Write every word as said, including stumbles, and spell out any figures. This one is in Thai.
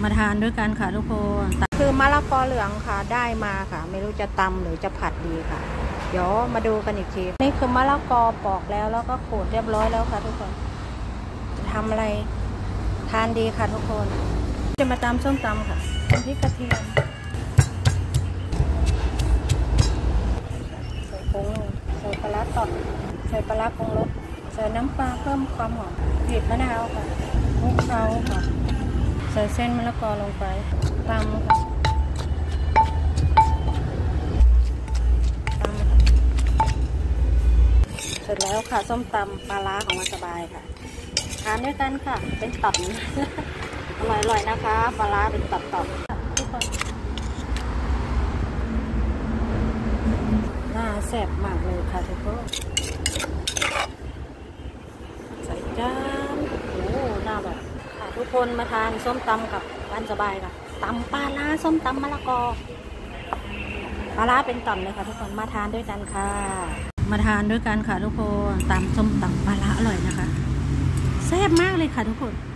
มาทานด้วยกันค่ะทุกคนคือมะละกอเหลืองค่ะได้มาค่ะไม่รู้จะตำหรือจะผัดดีค่ะเดี๋ยวมาดูกันอีกทีนี่คือมะละกอปอกแล้วแล้วก็ขูดเรียบร้อยแล้วค่ะทุกคนจะทำอะไรทานดีค่ะทุกคนจะมาตำส้มตำค่ะพริกกระเทียมใส่ผงใส่ปลาร้าตอดใส่ปลาร้าปรุงรสใส่น้ำปลาเพิ่มความหอมบีบมะนาวค่ะคลุกเคล้าค่ะใส่เส้นมะละกอลงไปตำค่ะตำเสร็จแล้วค่ะส้มตำปลาร้าของมันสบายค่ะทานด้วยกันค่ะเป็นตับ อร่อยๆนะคะปลาร้าเป็นตับๆทุกคนน่าแซ่บมากเลยค่ะทุกคนใส่จานโอ้หน้าแบบค่ะทุกคนมาทานส้มตำกับบ้านสบายค่ะตำปลาร้าส้มตำมะละกอปลาร้าเป็นต่ำเลยค่ะทุกคนมาทานด้วยกันค่ะมาทานด้วยกันค่ะทุกคนตำส้มตำปลาร้าอร่อยนะคะแซ่บมากเลยค่ะทุกคน